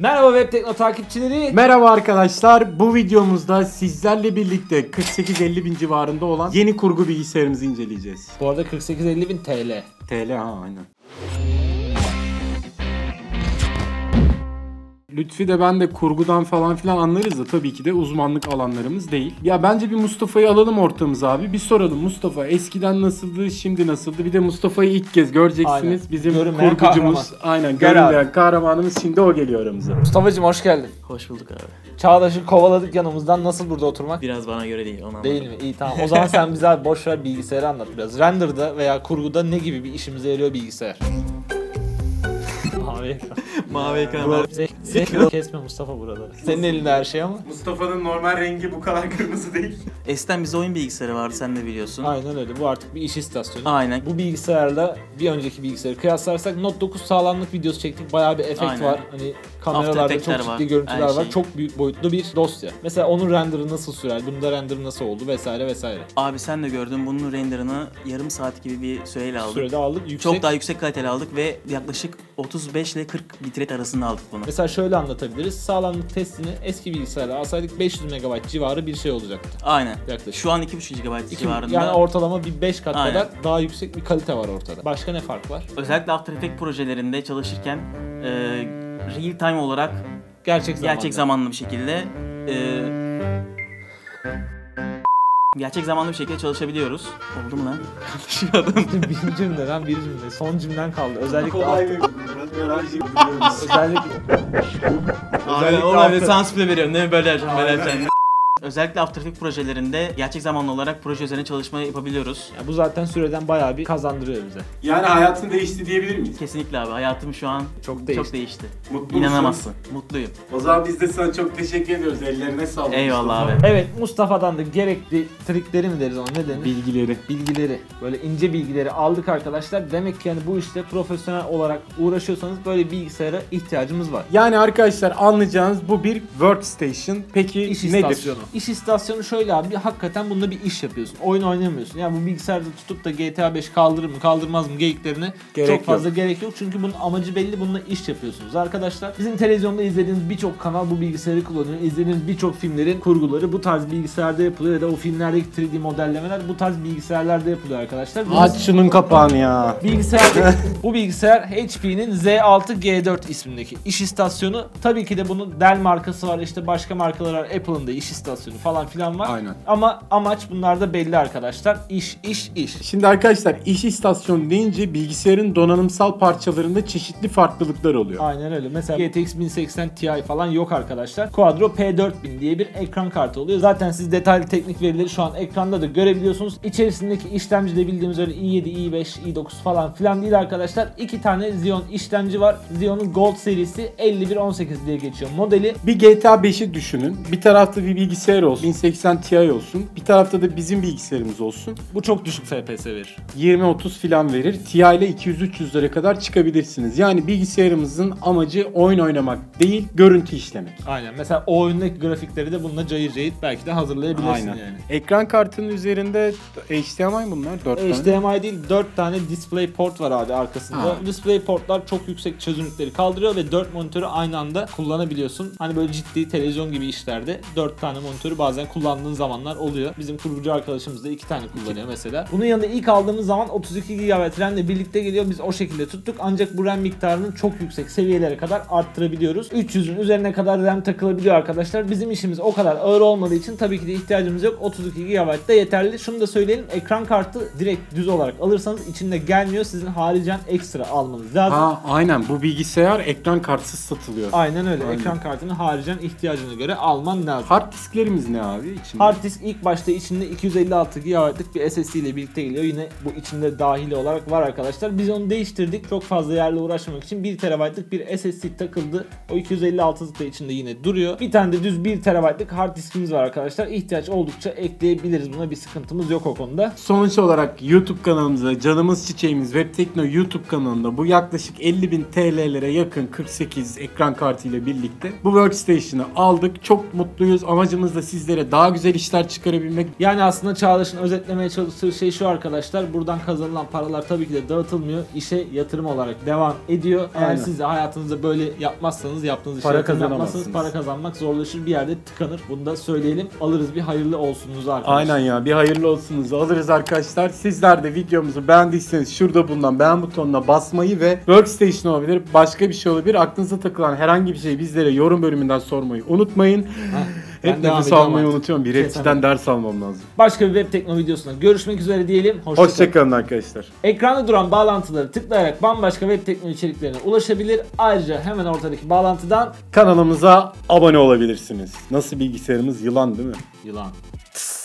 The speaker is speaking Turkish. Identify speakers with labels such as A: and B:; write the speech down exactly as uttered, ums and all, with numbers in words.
A: Merhaba Web Tekno takipçileri.
B: Merhaba arkadaşlar. Bu videomuzda sizlerle birlikte kırk sekiz elli bin civarında olan yeni kurgu bilgisayarımızı inceleyeceğiz.
A: Bu arada kırk sekiz elli bin T L.
B: T L ha aynen. Lütfi de ben de kurgudan falan filan anlarız da tabii ki de uzmanlık alanlarımız değil. Ya bence bir Mustafa'yı alalım ortamıza abi. Bir soralım Mustafa eskiden nasıldı, şimdi nasıldı? Bir de Mustafa'yı ilk kez göreceksiniz.
A: Aynen.
B: Bizim
A: Görünmeyen
B: kurgucumuz.
A: kahraman.
B: Aynen
A: Gel
B: görünmeyen
A: abi.
B: kahramanımız şimdi o geliyor aramıza.
A: Mustafa'cığım hoş geldin.
C: Hoş bulduk abi.
A: Çağdaş'ı kovaladık yanımızdan. Nasıl burada oturmak?
C: Biraz bana göre değil, onu anladım.
A: Değil mi? İyi tamam. O zaman sen bize abi boş ver bilgisayarı anlat biraz. Render'da veya kurguda ne gibi bir işimize yarıyor bilgisayar? Mavi ekran.
C: Mavi ekran
A: Bro,
C: var.
A: zek- kesme Mustafa buraları. Senin elinde her şey ama.
B: Mustafa'nın normal rengi bu kadar kırmızı değil.
C: Eskiden bizde oyun bilgisayarı vardı, sen de biliyorsun.
A: Aynen öyle. Bu artık bir iş istasyonu.
C: Aynen.
A: Bu bilgisayarla bir önceki bilgisayarı kıyaslarsak Note dokuz sağlamlık videosu çektik. Bayağı bir efekt
C: Aynen.
A: var. Hani kameralarda
C: After
A: çok
C: Effects'ler
A: ciddi
C: var,
A: görüntüler
C: her
A: var.
C: şey.
A: Çok büyük boyutlu bir dosya. Mesela onun render'ı nasıl sürer? Bunda render nasıl oldu vesaire vesaire.
C: Abi sen de gördün, bunun renderını yarım saat gibi bir süreyle aldık.
A: Sürede aldık. Yüksek.
C: Çok daha yüksek kaliteli aldık ve yaklaşık otuz beş ile kırk bitrate arasında aldık bunu.
A: Mesela şöyle anlatabiliriz. Sağlamlık testini eski bilgisayarla alsaydık beş yüz megabayt civarı bir şey olacaktı.
C: Aynen.
A: Yaklaşık.
C: Şu an iki buçuk gigabayt
A: İki-
C: civarında.
A: Yani ortalama bir beş kat
C: Aynen.
A: kadar daha yüksek bir kalite var ortada. Başka ne fark var?
C: Özellikle After Effects projelerinde çalışırken e, real time olarak
A: Gerçek zamanlı.
C: gerçek zamanlı bir şekilde e, gerçek zamanlı bir şekilde çalışabiliyoruz. Oldu mu lan?
A: bir cümleden bir cümle. Son cümlen kaldı. Özellikle
B: Kolay
A: After-
B: bir
A: özellikle
C: Abi
A: Özellikle
C: oğlum
A: After-
C: bir sans bile veriyorum, değil mi, böyle yapacağım, böyle yapacağım. Özellikle After Effects projelerinde gerçek zamanlı olarak proje üzerine çalışma yapabiliyoruz.
A: Ya bu zaten süreden bayağı bir kazandırıyor bize.
B: Yani hayatın değişti diyebilir miyiz?
C: Kesinlikle abi, hayatım şu an
A: Çok değişti.
C: çok değişti.
B: Mutlu
C: İnanamazsın. Mutluyum.
B: O zaman biz de sana çok teşekkür ediyoruz. Ellerine sağlık.
C: Eyvallah abi.
A: Evet, Mustafa'dan da gerekli trikleri mi deriz ona, ne denir?
B: Bilgileri.
A: Bilgileri, böyle ince bilgileri aldık arkadaşlar. Demek ki yani bu işte profesyonel olarak uğraşıyorsanız böyle bilgisayara ihtiyacımız var.
B: Yani arkadaşlar anlayacağınız bu bir workstation. Peki
A: İş
B: nedir?
A: istasyonu. İş istasyonu şöyle abi, hakikaten bunda bir iş yapıyorsun. Oyun oynamıyorsun. Yani bu bilgisayarda tutup da G T A beş kaldırır mı kaldırmaz mı geyiklerine
B: Gerek
A: çok fazla
B: yok.
A: gerek yok. Çünkü bunun amacı belli, bununla iş yapıyorsunuz arkadaşlar. Bizim televizyonda izlediğiniz birçok kanal bu bilgisayarı kullanıyor. İzlediğiniz birçok filmlerin kurguları bu tarz bilgisayarda yapılıyor ya da o filmlerdeki üç D modellemeler bu tarz bilgisayarlarda yapılıyor arkadaşlar. Biz-
B: Aç şunun kapağını ya.
A: Bilgisayar, bu bilgisayar H P'nin Z altı G dört ismindeki iş istasyonu. Tabii ki de bunun Dell markası var, işte başka markalar var, Apple'ın da iş istasyonu falan filan var.
B: Aynen.
A: Ama amaç bunlar da belli arkadaşlar. İş, iş, iş.
B: Şimdi arkadaşlar iş istasyonu deyince bilgisayarın donanımsal parçalarında çeşitli farklılıklar oluyor.
A: Aynen öyle. Mesela G T X bin seksen Ti falan yok arkadaşlar. Quadro P dört bin diye bir ekran kartı oluyor. Zaten siz detaylı teknik verileri şu an ekranda da görebiliyorsunuz. İçerisindeki işlemci de bildiğimiz öyle i yedi, i beş, i dokuz falan filan değil arkadaşlar. İki tane Xeon işlemci var. Xeon'un Gold serisi elli bir on sekiz diye geçiyor modeli.
B: Bir G T A beşi düşünün. Bir tarafta bir bilgisayar olsun. bin seksen Ti olsun. Bir tarafta da bizim bilgisayarımız olsun.
A: Bu çok düşük F P S verir.
B: yirmi otuz filan verir. Ti ile iki yüz üç yüzlere kadar çıkabilirsiniz. Yani bilgisayarımızın amacı oyun oynamak değil, görüntü işlemek.
A: Aynen. Mesela o oyundaki grafikleri de bununla cayır cayır belki de hazırlayabilirsin
B: Aynen.
A: yani.
B: Ekran kartının üzerinde H D M I bunlar dört
A: H
B: tane.
A: D M I değil, dört tane display port var abi arkasında.
B: Ha.
A: Display portlar çok yüksek çözünürlükleri kaldırıyor ve dört monitörü aynı anda kullanabiliyorsun. Hani böyle ciddi televizyon gibi işlerde dört tane monitörü bazen kullandığın zamanlar oluyor. Bizim kurgucu arkadaşımız da iki tane kullanıyor mesela. Bunun yanında ilk aldığımız zaman otuz iki gigabayt RAM ile birlikte geliyor. Biz o şekilde tuttuk. Ancak bu RAM miktarını çok yüksek seviyelere kadar arttırabiliyoruz. üç yüzün üzerine kadar RAM takılabiliyor arkadaşlar. Bizim işimiz o kadar ağır olmadığı için tabii ki de ihtiyacımız yok. otuz iki gigabayt da yeterli. Şunu da söyleyelim. Ekran kartı direkt düz olarak alırsanız içinde gelmiyor. Sizin haricen ekstra almanız lazım.
B: Ha aynen, bu bilgisayar ekran kartsız satılıyor.
A: Aynen öyle.
B: Aynen.
A: Ekran kartını haricen ihtiyacına göre alman lazım.
B: Hard disklerimiz ne abi içinde?
A: Hard disk ilk başta içinde iki yüz elli altı gigabaytlık bir S S D ile birlikte geliyor. Yine bu içinde dahili olarak var arkadaşlar. Biz onu değiştirdik. Çok fazla yerle uğraşmamak için bir terabaytlık bir S S D takıldı. O iki yüz elli altılık da içinde yine duruyor. Bir tane de düz bir terabaytlık hard diskimiz var arkadaşlar. İhtiyaç oldukça ekleyebiliriz. Buna bir sıkıntımız yok o konuda.
B: Sonuç olarak YouTube kanalımıza, canımız çiçeğimiz Web Tekno YouTube kanalında bu yaklaşık elli bin T L'lere yakın kırk sekiz ekran kartı ile birlikte bu workstation'ı aldık. Çok mutluyuz. Amacımız da da sizlere daha güzel işler çıkarabilmek.
A: Yani aslında Çağdaş'ın özetlemeye çalıştığı şey şu arkadaşlar. Buradan kazanılan paralar tabii ki de dağıtılmıyor. İşe yatırım olarak devam ediyor. Eğer
B: Aynen.
A: siz de hayatınızda böyle yapmazsanız, yaptığınız işe
B: Para
A: yatırım
B: kazanamazsınız.
A: yapmazsanız para kazanmak zorlaşır. Bir yerde tıkanır. Bunu da söyleyelim. Alırız bir hayırlı olsunuzu arkadaşlar.
B: Aynen ya, bir hayırlı olsunuzu alırız arkadaşlar. Sizler de videomuzu beğendiyseniz şurada bulunan beğen butonuna basmayı ve Workstation olabilir, başka bir şey olabilir, aklınıza takılan herhangi bir şeyi bizlere yorum bölümünden sormayı unutmayın.
A: Heh,
B: Hep
A: ben devam
B: nefes
A: ediyorum
B: almayı
A: artık.
B: unutuyorum. Bir
A: Kesemem.
B: rapçiden ders almam lazım.
A: Başka bir web tekno videosunda görüşmek üzere diyelim. Hoşça kalın.
B: Hoşçakalın arkadaşlar.
A: Ekranda duran bağlantıları tıklayarak bambaşka web teknoloji içeriklerine ulaşabilir. Ayrıca hemen ortadaki bağlantıdan
B: Kanalımıza abone olabilirsiniz. Nasıl bilgisayarımız? Yılan değil mi?
A: yılan.